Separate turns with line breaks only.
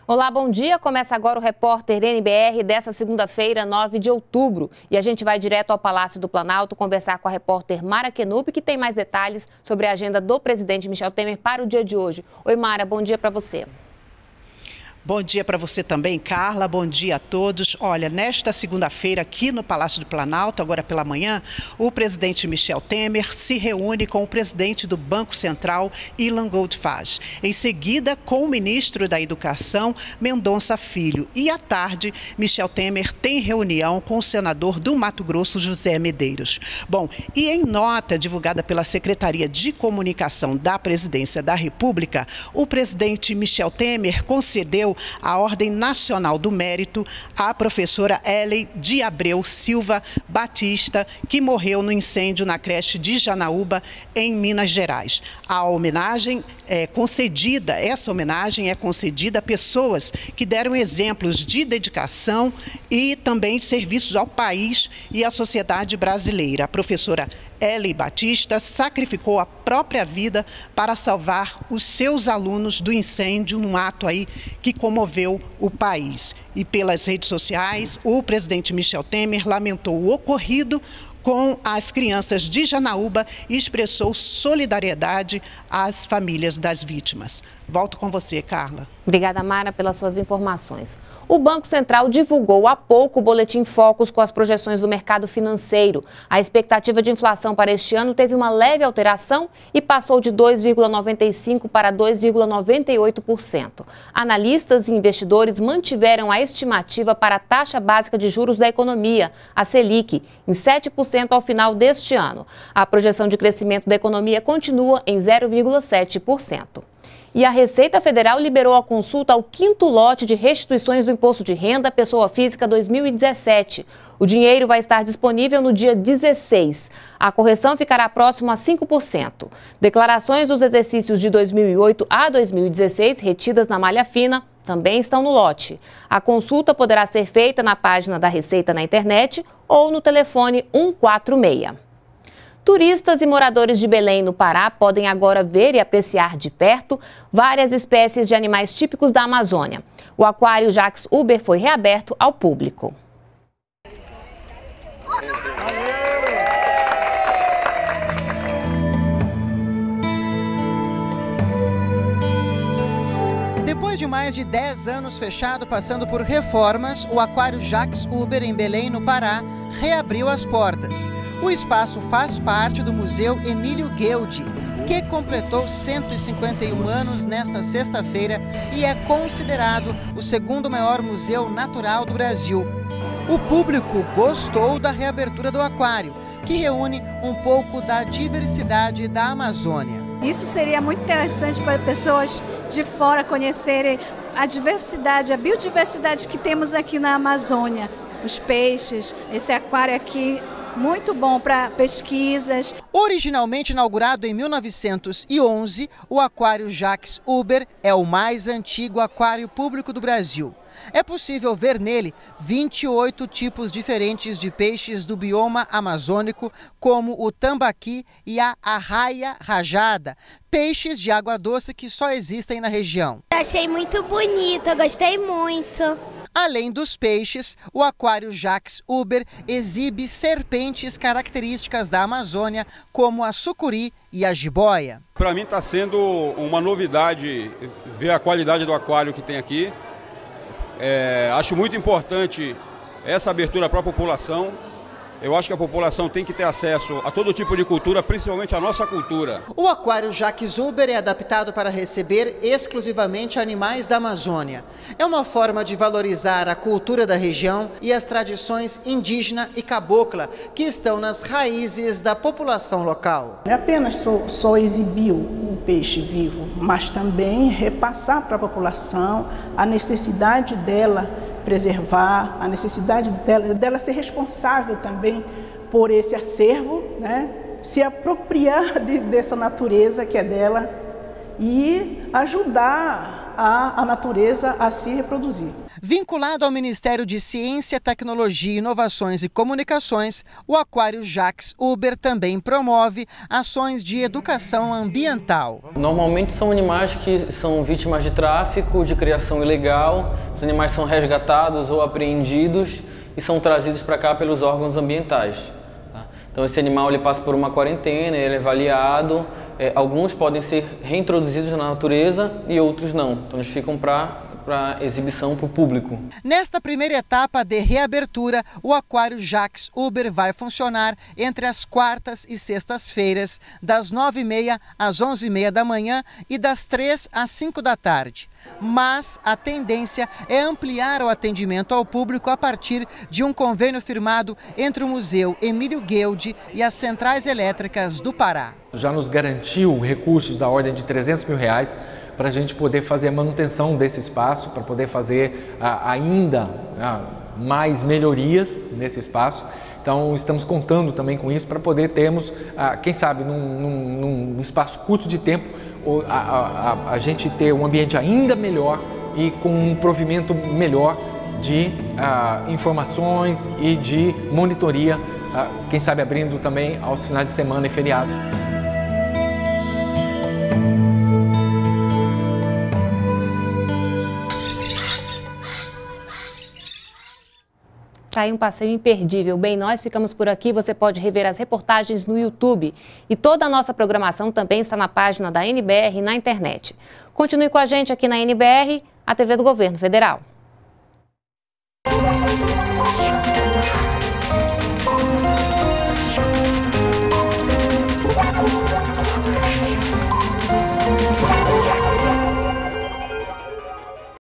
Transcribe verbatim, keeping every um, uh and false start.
Olá, bom dia. Começa agora o Repórter N B R dessa segunda-feira, nove de outubro. E a gente vai direto ao Palácio do Planalto conversar com a repórter Mara Kenup, que tem mais detalhes sobre a agenda do presidente Michel Temer para o dia de hoje. Oi, Mara, bom dia para você.
Bom dia para você também, Carla. Bom dia a todos. Olha, nesta segunda-feira, aqui no Palácio do Planalto, agora pela manhã, o presidente Michel Temer se reúne com o presidente do Banco Central, Ilan Goldfage. Em seguida, com o ministro da Educação, Mendonça Filho. E à tarde, Michel Temer tem reunião com o senador do Mato Grosso, José Medeiros. Bom, e em nota divulgada pela Secretaria de Comunicação da Presidência da República, o presidente Michel Temer concedeu a Ordem Nacional do Mérito à professora Ellen de Abreu Silva Batista, que morreu no incêndio na creche de Janaúba, em Minas Gerais. A homenagem é concedida, essa homenagem é concedida a pessoas que deram exemplos de dedicação e também de serviços ao país e à sociedade brasileira. A professora Ellen Batista sacrificou a própria vida para salvar os seus alunos do incêndio, num ato aí que comoveu o país. E pelas redes sociais, o presidente Michel Temer lamentou o ocorrido com as crianças de Janaúba e expressou solidariedade às famílias das vítimas. Volto com você, Carla.
Obrigada, Mara, pelas suas informações. O Banco Central divulgou há pouco o Boletim Focus com as projeções do mercado financeiro. A expectativa de inflação para este ano teve uma leve alteração e passou de dois vírgula noventa e cinco por cento para dois vírgula noventa e oito por cento. Analistas e investidores mantiveram a estimativa para a taxa básica de juros da economia, a Selic, em sete por cento ao final deste ano. A projeção de crescimento da economia continua em zero vírgula sete por cento. E a Receita Federal liberou a consulta ao quinto lote de restituições do Imposto de Renda Pessoa Física dois mil e dezessete. O dinheiro vai estar disponível no dia dezesseis. A correção ficará próximo a cinco por cento. Declarações dos exercícios de dois mil e oito a dois mil e dezesseis, retidas na malha fina, também estão no lote. A consulta poderá ser feita na página da Receita na internet ou no telefone cento e quarenta e seis. Turistas e moradores de Belém, no Pará, podem agora ver e apreciar de perto várias espécies de animais típicos da Amazônia. O aquário Jacques Uber foi reaberto ao público.
Depois de mais de dez anos fechado, passando por reformas, o aquário Jacques Uber, em Belém, no Pará, reabriu as portas. O espaço faz parte do Museu Emílio Gueldi, que completou cento e cinquenta e um anos nesta sexta-feira e é considerado o segundo maior museu natural do Brasil. O público gostou da reabertura do aquário, que reúne um pouco da diversidade da Amazônia.
Isso seria muito interessante para pessoas de fora conhecerem a diversidade, a biodiversidade que temos aqui na Amazônia. Os peixes, esse aquário aqui, muito bom para pesquisas.
Originalmente inaugurado em mil novecentos e onze, o aquário Jacques Uber é o mais antigo aquário público do Brasil. É possível ver nele vinte e oito tipos diferentes de peixes do bioma amazônico, como o tambaqui e a arraia rajada, peixes de água doce que só existem na região.
Achei muito bonito, eu gostei muito.
Além dos peixes, o aquário Jacques Uber exibe serpentes características da Amazônia, como a sucuri e a jiboia.
Para mim está sendo uma novidade ver a qualidade do aquário que tem aqui. É, acho muito importante essa abertura para a população. Eu acho que a população tem que ter acesso a todo tipo de cultura, principalmente a nossa cultura.
O aquário Jacques Uber é adaptado para receber exclusivamente animais da Amazônia. É uma forma de valorizar a cultura da região e as tradições indígena e cabocla que estão nas raízes da população local.
Não é apenas só, só exibir o peixe vivo, mas também repassar para a população a necessidade dela preservar, a necessidade dela, dela ser responsável também por esse acervo, né? Se apropriar de, dessa natureza que é dela e ajudar a, a natureza a se reproduzir.
Vinculado ao Ministério de Ciência, Tecnologia, Inovações e Comunicações, o Aquário Jacques Uber também promove ações de educação ambiental.
Normalmente são animais que são vítimas de tráfico, de criação ilegal. Os animais são resgatados ou apreendidos e são trazidos para cá pelos órgãos ambientais. Tá? Então esse animal ele passa por uma quarentena, ele é avaliado. É, alguns podem ser reintroduzidos na natureza e outros não. Então eles ficam para para exibição para o público.
Nesta primeira etapa de reabertura, o Aquário Jacques Uber vai funcionar entre as quartas e sextas-feiras, das nove e meia às onze e meia da manhã e das três às cinco da tarde. Mas a tendência é ampliar o atendimento ao público a partir de um convênio firmado entre o Museu Emílio Gueldi e as Centrais Elétricas do Pará.
Já nos garantiu recursos da ordem de trezentos mil reais para a gente poder fazer a manutenção desse espaço, para poder fazer ah, ainda ah, mais melhorias nesse espaço. Então estamos contando também com isso para poder termos, ah, quem sabe, num, num, num espaço curto de tempo, a, a, a, a gente ter um ambiente ainda melhor e com um provimento melhor de ah, informações e de monitoria, ah, quem sabe abrindo também aos finais de semana e feriados.
Tá aí um passeio imperdível. Bem, nós ficamos por aqui. Você pode rever as reportagens no YouTube. E toda a nossa programação também está na página da N B R na internet. Continue com a gente aqui na N B R, a T V do Governo Federal.